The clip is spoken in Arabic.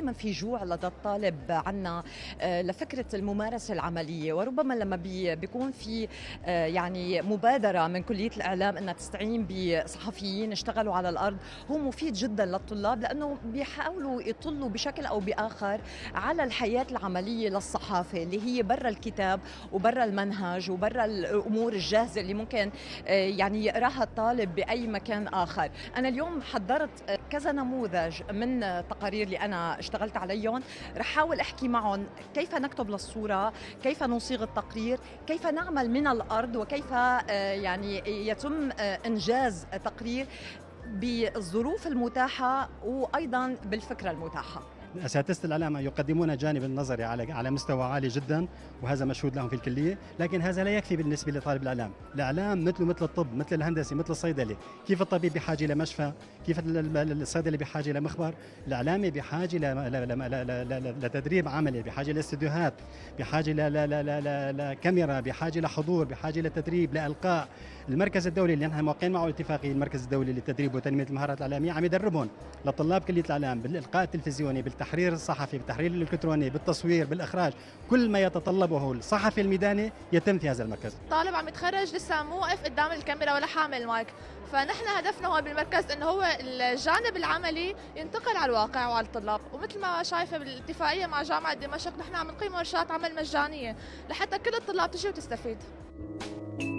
دائما في جوع لدى الطالب عنا لفكرة الممارسة العملية، وربما لما بيكون في يعني مبادرة من كلية الإعلام أنها تستعين بصحفيين اشتغلوا على الأرض، هو مفيد جدا للطلاب لأنه بيحاولوا يطلوا بشكل أو بآخر على الحياة العملية للصحافة اللي هي برا الكتاب وبرا المنهج وبرا الأمور الجاهزة اللي ممكن يعني يقراها الطالب بأي مكان آخر. أنا اليوم حضرت كذا نموذج من تقارير اللي أنا اشتغلت عليهم، رح حاول أحكي معهم كيف نكتب للصورة، كيف نصيغ التقرير، كيف نعمل من الأرض، وكيف يعني يتم إنجاز تقرير بالظروف المتاحة وأيضا بالفكرة المتاحة. أساتذة الإعلام يقدمون جانب النظري على مستوى عالي جدا، وهذا مشهود لهم في الكلية، لكن هذا لا يكفي بالنسبة لطالب الإعلام. الإعلام مثل الطب، مثل الهندسة، مثل الصيدلة. كيف الطبيب بحاجة إلى مشفى، كيف الصيدلي بحاجة إلى مخبر، الإعلامي بحاجة لتدريب عملي، بحاجة لاستديوهات، بحاجة لكاميرا، بحاجة لحضور، بحاجة لتدريب، لإلقاء. المركز الدولي اللي نحن موقعين معه اتفاقية، المركز الدولي للتدريب وتنمية المهارات الإعلامية، عم يدربهم لطلاب كلية الإعلام بالإلقاء التلفزيوني، بالتحرير الصحفي، بالتحرير الإلكتروني، بالتصوير، بالإخراج. كل ما يتطلبه الصحفي الميداني يتم في هذا المركز. طالب عم يتخرج لسه مو واقف قدام الكاميرا ولا حامل مايك، فنحن هدفنا هون بالمركز انه هو الجانب العملي ينتقل على الواقع وعلى الطلاب. ومثل ما شايفه بالاتفاقيه مع جامعه دمشق نحن عم نقيم ورشات عمل مجانيه لحتى كل الطلاب تجي وتستفيد.